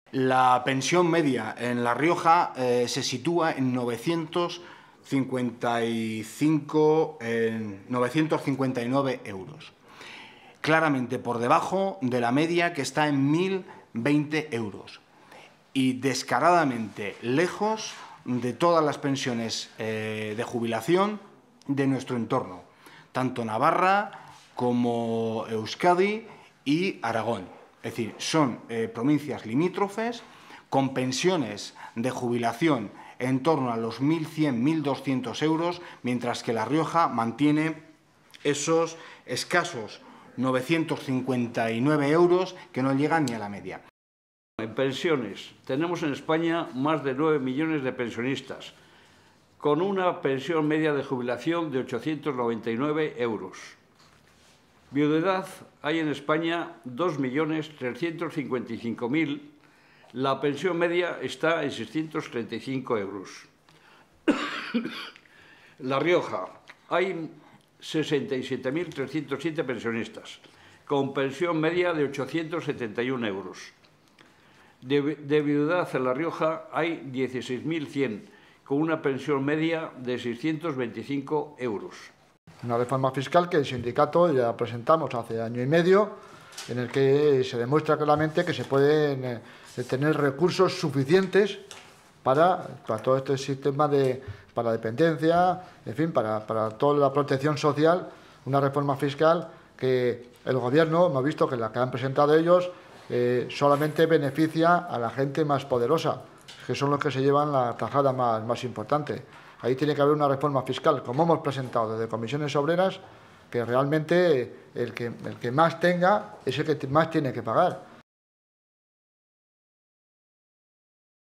La pensión media en La Rioja se sitúa en 959 euros, claramente por debajo de la media, que está en 1.020 euros, y descaradamente lejos de todas las pensiones de jubilación de nuestro entorno, tanto Navarra como Euskadi y Aragón. Es decir, son provincias limítrofes con pensiones de jubilación en torno a los 1.100, 1.200 euros, mientras que La Rioja mantiene esos escasos 959 euros que no llegan ni a la media. En pensiones, tenemos en España más de 9 millones de pensionistas, con una pensión media de jubilación de 899 euros. Viudedad hay en España 2.355.000. La pensión media está en 635 euros. La Rioja hay 67.307 pensionistas, con pensión media de 871 euros. De viudedad en La Rioja hay 16.100, con una pensión media de 625 euros. Una reforma fiscal que el sindicato ya presentamos hace año y medio, en el que se demuestra claramente que se pueden tener recursos suficientes para todo este sistema para dependencia, en fin, para toda la protección social. Una reforma fiscal que el Gobierno, hemos visto que la que han presentado ellos, solamente beneficia a la gente más poderosa, que son los que se llevan la tajada más importante. Ahí tiene que haber una reforma fiscal, como hemos presentado desde Comisiones Obreras, que realmente el que más tenga es el que más tiene que pagar.